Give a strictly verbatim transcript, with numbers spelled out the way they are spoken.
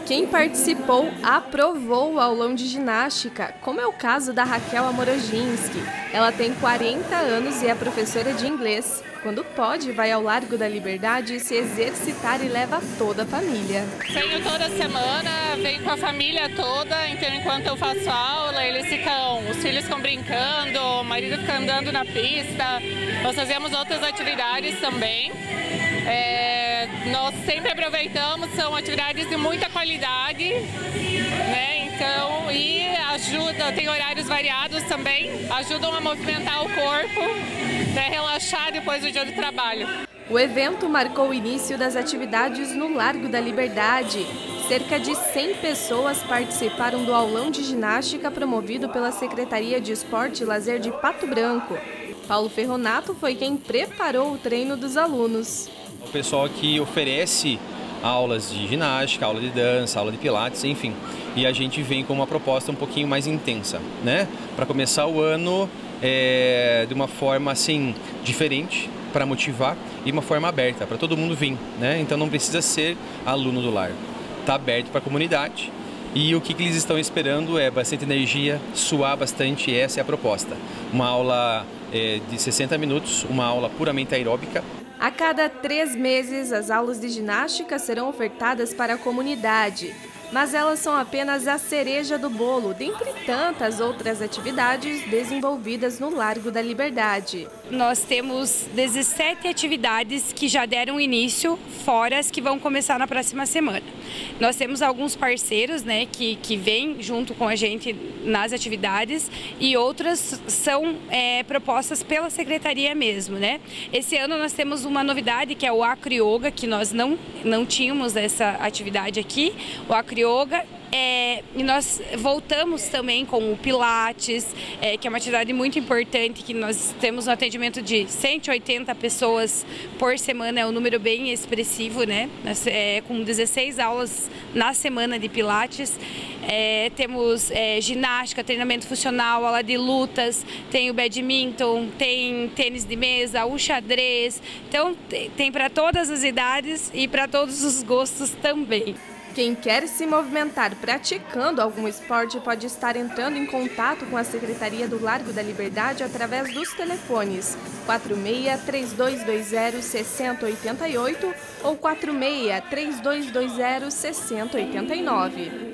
Quem participou aprovou o aulão de ginástica, como é o caso da Raquel Amoroginski. Ela tem quarenta anos e é professora de inglês. Quando pode, vai ao Largo da Liberdade se exercitar e leva toda a família. Venho toda semana, venho com a família toda, então enquanto eu faço aula, eles ficam, os filhos ficam brincando, o marido fica andando na pista, nós fazemos outras atividades também. É, nós sempre aproveitamos, são atividades de muita qualidade, né? Então, e ajuda, tem horários variados também, ajudam a movimentar o corpo, né? Relaxar depois do dia do trabalho. O evento marcou o início das atividades no Largo da Liberdade. Cerca de cem pessoas participaram do aulão de ginástica promovido pela Secretaria de Esporte e Lazer de Pato Branco. Paulo Ferronato foi quem preparou o treino dos alunos. O pessoal que oferece aulas de ginástica, aula de dança, aula de pilates, enfim. E a gente vem com uma proposta um pouquinho mais intensa, né? Para começar o ano é, de uma forma assim diferente, para motivar e uma forma aberta, para todo mundo vir, né? Então não precisa ser aluno do Largo. Está aberto para a comunidade e o que, que eles estão esperando é bastante energia, suar bastante, essa é a proposta. Uma aula é, de sessenta minutos, uma aula puramente aeróbica. A cada três meses, as aulas de ginástica serão ofertadas para a comunidade. Mas elas são apenas a cereja do bolo, dentre tantas outras atividades desenvolvidas no Largo da Liberdade. Nós temos dezessete atividades que já deram início, fora as que vão começar na próxima semana. Nós temos alguns parceiros, né, que, que vêm junto com a gente nas atividades e outras são é, propostas pela Secretaria mesmo, né? Esse ano nós temos uma novidade que é o Acroyoga, que nós não, não tínhamos essa atividade aqui. O Acroyoga É, e nós voltamos também com o Pilates, é, que é uma atividade muito importante, que nós temos um atendimento de cento e oitenta pessoas por semana, é um número bem expressivo, né? É, com dezesseis aulas na semana de Pilates. É, temos é, ginástica, treinamento funcional, aula de lutas, tem o badminton, tem tênis de mesa, o xadrez. Então tem para todas as idades e para todos os gostos também. Quem quer se movimentar praticando algum esporte pode estar entrando em contato com a Secretaria do Largo da Liberdade através dos telefones quatro seis, três dois dois zero, seis zero oito oito ou quatro seis, três dois dois zero, seis zero oito nove.